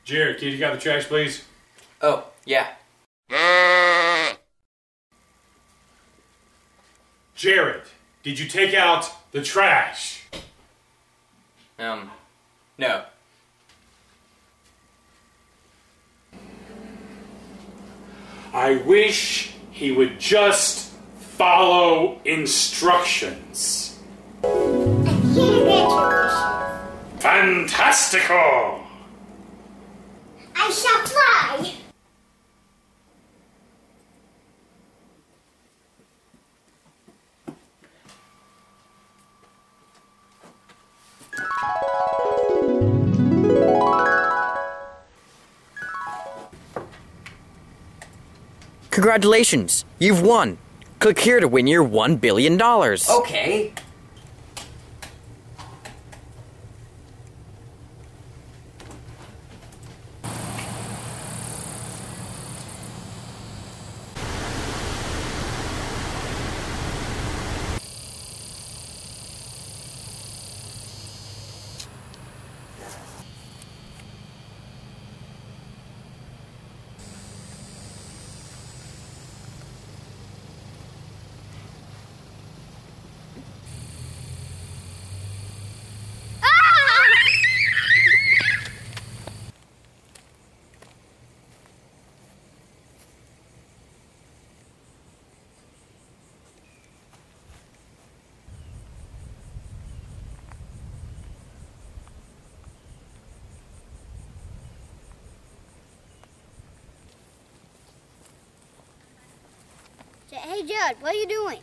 Jared, kid, you got the trash, please? Oh, yeah. Jared, did you take out the trash? No. I wish he would just follow instructions. I can't get Fantastical! I shall fly. Congratulations, you've won. Click here to win your $1 billion. Okay. Hey, Judd, what are you doing?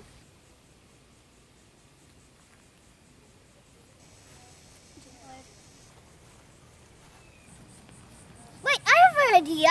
Wait, I have an idea.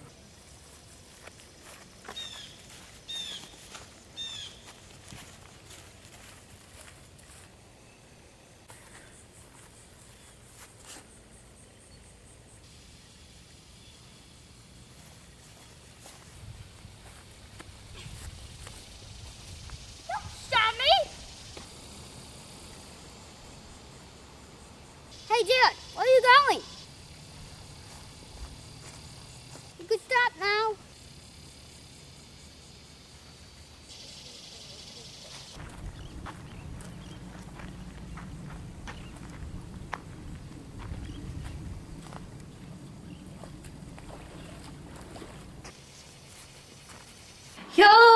Hey, Judd, where are you going? You can stop now. Yo!